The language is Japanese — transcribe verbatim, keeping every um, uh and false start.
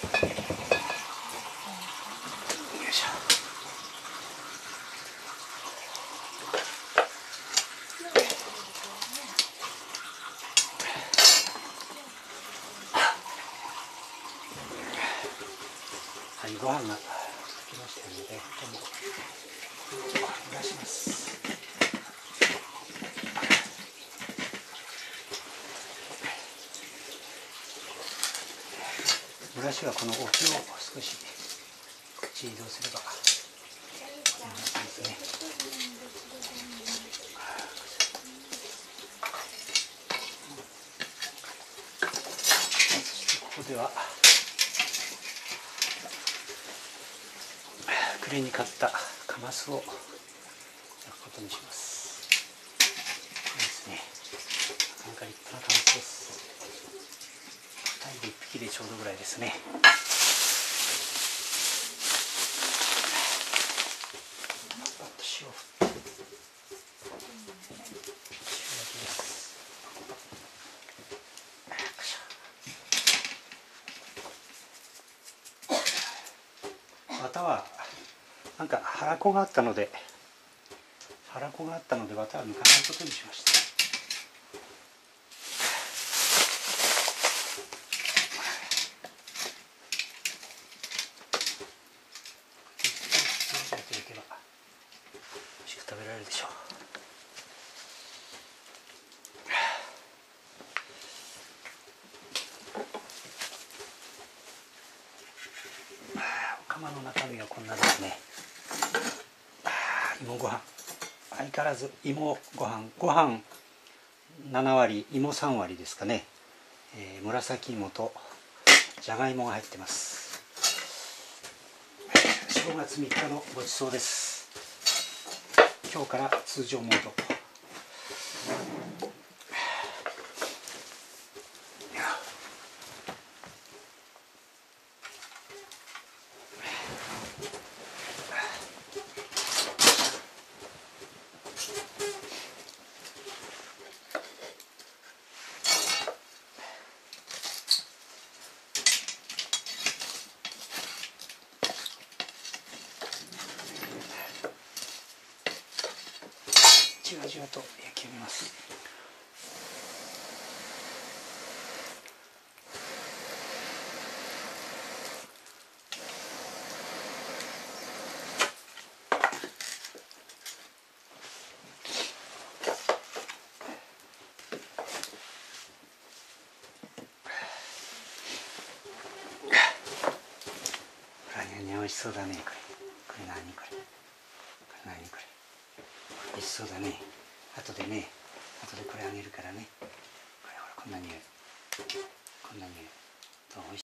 しょ。はい、ご飯が炊きましたので、今度蒸らします。蒸らしはこのお気を少し口移動すればこんな感じですね。そしてここでは暮れに買ったカマスを焼くことにします。これですね。なかなか立派なカマスです。ふたりでいっぴきでちょうどぐらいですね。バッと塩を振って、塩焼きです。綿はなんか腹子があったので腹子があったので綿は抜かないことにしました。食べられるでしょう。お釜の中身はこんなですね。芋ご飯、相変わらず芋ご飯、ご飯ななわり、芋さんわりですかね。えー、紫芋とじゃがいもが入ってます。しごがつみっかのごちそうです。今日から通常モード。じわじわと焼き上げます。美味しそうだね。これこれ何これこれ何これ美味しそうだね。後でね、後でこれあげるからね。これほらこんな匂い、こんな匂い。どう？美味しい。